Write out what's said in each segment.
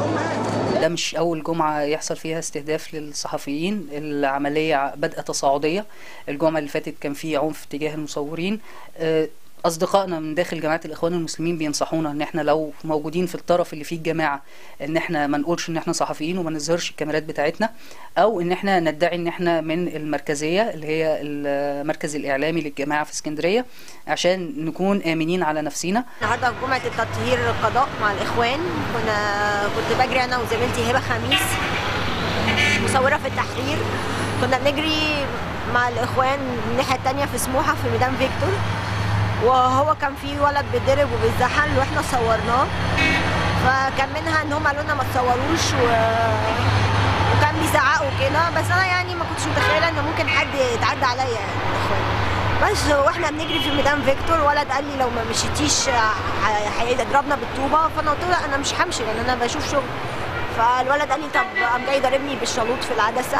ده مش أول جمعة يحصل فيها استهداف للصحفيين، العملية بدأ تصاعدية. الجمعة اللي فاتت كان في عنف تجاه المصورين. أصدقائنا من داخل جماعة الإخوان المسلمين بينصحونا إن إحنا لو موجودين في الطرف اللي فيه الجماعة إن إحنا ما نقولش إن إحنا صحفيين وما نظهرش الكاميرات بتاعتنا، أو إن إحنا ندعي إن إحنا من المركزية اللي هي المركز الإعلامي للجماعة في اسكندرية عشان نكون آمنين على نفسنا. النهارده في جمعة التطهير القضاء مع الإخوان كنت بجري أنا وزميلتي هبة خميس مصورة في التحرير. كنا بنجري مع الإخوان الناحية التانية في سموحة في ميدان فيكتور، وهو كان في ولد بيتضرب وبيتزحل واحنا صورناه، فكان منها ان هم قالوا لنا ما تصوروش وكان بيزعقوا كده، بس انا يعني ما كنتش متخيله ان ممكن حد يتعدى عليا يعني. بس واحنا بنجري في ميدان فيكتور ولد قال لي لو ما مشيتيش هيضربنا بالطوبه، فانا قلت له لا انا مش همشي لان انا بشوف شغل. فالولد قال لي طب قام جاي ضاربني بالشالوت في العدسه.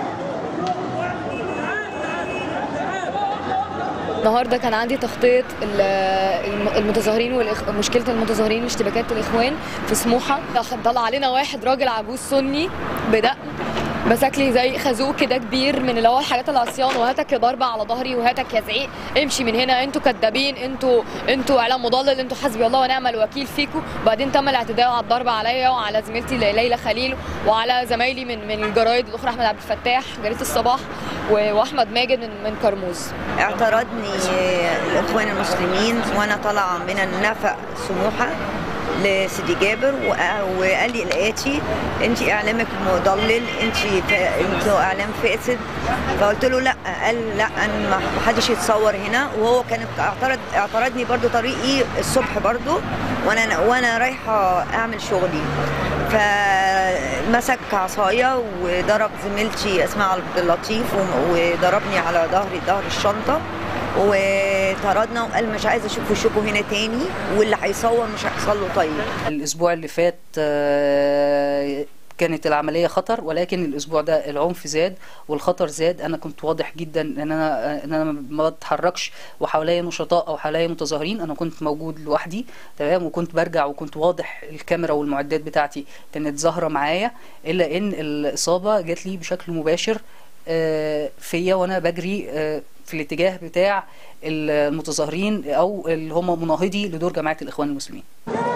النهارده كان عندي تخطيط المتظاهرين مشكله المتظاهرين واشتباكات الاخوان في سموحه. طلع علينا واحد راجل عجوز سني بدقن مسك لي زي خازوق كده كبير من اللي هو الحاجات العصيان، وهاتك يا ضربه على ظهري وهاتك يا زعيق، امشي من هنا، انتوا كدابين، انتوا اعلام مضلل، انتوا حسبي الله ونعم الوكيل فيكم. وبعدين تم الاعتداء على الضرب عليا وعلى زميلتي ليلى خليل وعلى زمايلي من الجرايد الاخرى، احمد عبد الفتاح جريده الصباح واحمد ماجد من كرموز. اعترضني الاخوان المسلمين وانا طالعه من النفق سموحه لسيدي جابر وقال لي الاتي انت اعلامك مضلل، انت اعلام فاسد. فقلت له لا. قال لا ما حدش يتصور هنا. وهو كان اعترضني برضو طريقي الصبح برضو وانا رايحه اعمل شغلي، فمسك عصايه وضرب زميلتي اسماء عبد اللطيف وضربني على ظهر الشنطه وطردنا وقال مش عايز اشوف وشكوا هنا تاني واللي هيصور مش هيحصل له. طيب الاسبوع اللي فات كانت العملية خطر، ولكن الأسبوع ده العنف زاد والخطر زاد. أنا كنت واضح جدا إن أنا ما بتحركش وحواليا نشطاء أو حواليا متظاهرين، أنا كنت موجود لوحدي تمام، وكنت برجع وكنت واضح الكاميرا والمعدات بتاعتي كانت ظاهرة معايا، إلا إن الإصابة جات لي بشكل مباشر فيا وأنا بجري في الاتجاه بتاع المتظاهرين أو اللي هم مناهضي لدور جماعة الإخوان المسلمين.